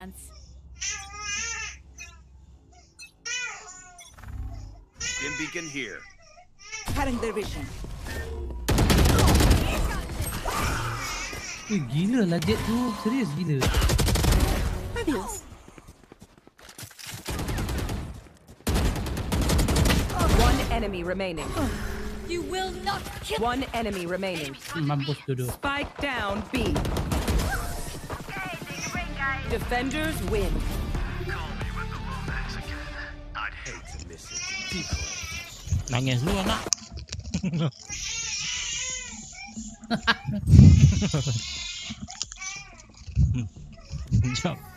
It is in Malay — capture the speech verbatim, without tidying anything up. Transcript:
Stim beacon here. Cutting their vision. Wih, gila lah jet tu. Serius gila. Adios. One enemy remaining. You will not kill. One enemy remaining. Mampus tu tu. Spike down B. Defenders win. I'd hate to miss it. Nangis lu anak. Jump.